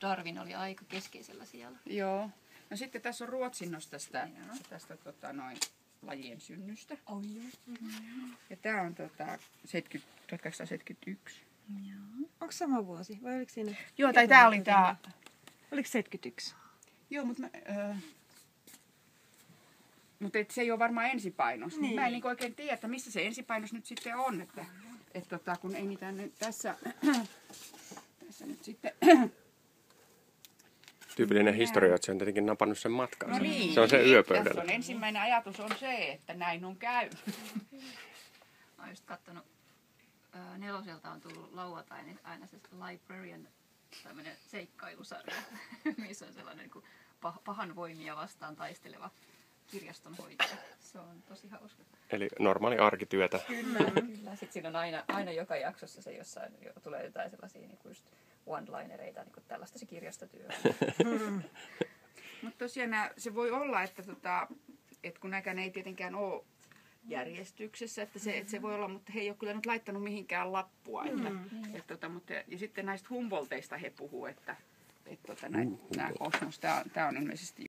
Darwin oli aika keskeisellä siellä. Joo. No sitten tässä on ruotsinnos tästä lajien synnystä. Oh, joo. Ja tää on 1871. Joo. Onko sama vuosi vai oliko siinä? Joo, tai tää oli tää. Oliko 71? Joo, mutta se ei ole varmaan ensipainos. Niin. Mä en niin oikein tiedä, että missä se ensipainos nyt sitten on. Että kun ei niitä nyt tässä nyt sitten... Tyypillinen historia, että se on tietenkin napannut sen matkaan. No niin, se on se yöpöydällä. On ensimmäinen ajatus on se, että näin on käynyt. Mä oon just kattonut, Neloselta on tullut lauantaina aina se Librarian tämmönen seikkailusarja, missä on sellainen niin kuin pahan voimia vastaan taisteleva kirjastonhoitaja. Se on tosi hauska. Eli normaali arkityötä. Kyllä. Sitten siinä on aina joka jaksossa se jossain tulee jotain sellaisia niin kuin just one-linereita, niin kuin tällaista se kirjastotyö. Mutta tosiaan se voi olla, että kun näkään ei tietenkään ole järjestyksessä, että se voi olla, mutta he ei ole kyllä nyt laittanut mihinkään lappua. Ja sitten näistä Humboldteista he puhuu, että nämä kosmos, tämä on ilmeisesti